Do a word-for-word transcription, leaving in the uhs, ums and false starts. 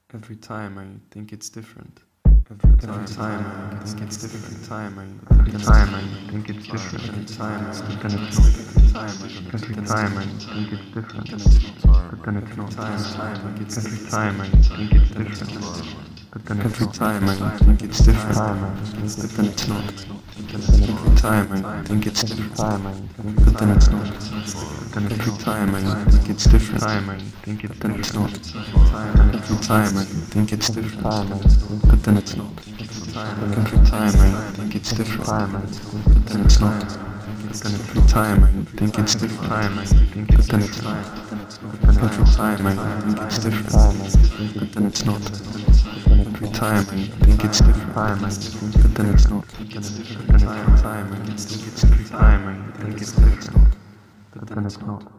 Every time I think it's different. Every time, every time I think it's different. Every time I every time I think it's different. Every time I think it's not. Every time I think it's different. But then it's not. Every time I think it's different. But then every time I think it's different. But then it's not. Every time I think it's different. But then it's not. Then every time I think it's different. Time I think it, then it's not. Every time I think it's different. But then it's not. Every time I think it's different. But then it's not. Then every time I think it's different. But then it's not. Every time I think it's different. But then it's not. Every time I think it's different. But then it's not. Then every time I think it's different. Every time I think it's different. But then it's not.